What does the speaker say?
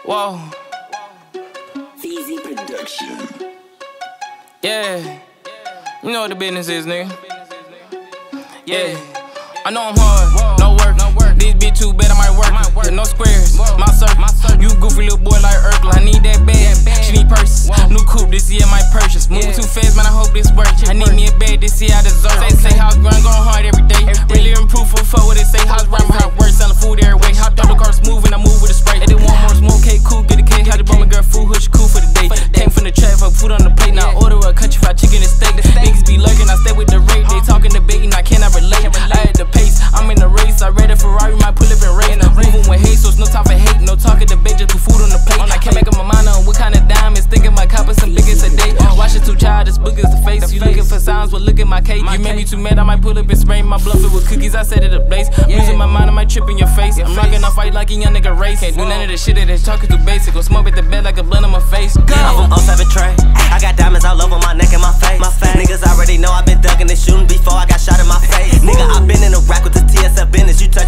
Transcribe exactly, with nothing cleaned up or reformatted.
Whoa. Easy production. Yeah. You know what the business is, nigga. Yeah. I know I'm hard, no work. This bitch too bad, I might work. Yeah, no squares, my circle. You goofy little boy like Urkel. I need that bag, she need purses. New coupe this year, my purchase. Move too fast, man, I hope this works. I need me a bag this year, I deserve. They say house grind, going hard every day. Really improve for fuck what they say. House grind, how it works, selling food every way. Hop down the car smooth and I move with a spray. They want more smoke, cake, cool, get a cake. How to bum my girl food, hush cool for the day. Came from the trap, fuck food on the plate. Now I order a country fried chicken and steak. Niggas be lurking, I stay with the rate. They talking the bait and I cannot relate. I had the pace, I'm in the race. I read a Ferrari, might pull up and race. Moving with hate, so it's no time for hate. No talking debate, just put food on the plate. I can't make up my mind on what kind of diamonds. Thinking my coppers some biggest a day. Watch it too childish, book is the face. You looking for signs, well look at my cake. You made me too mad, I might pull up and spray my bluff it with cookies. I set it a blaze. Losing my mind, I might trip in your face. I'm not gonna fight like a young nigga race. Can't do none of the shit that they talking too basic. Go smoke at the bed like a blunt on my face. Go. I'm from oh seven Trey. I got diamonds all over my neck and my face. My face. Niggas already know I've been thugging and shooting before I got shot in my face. Nigga, I been in a rack with the T S F business. You touch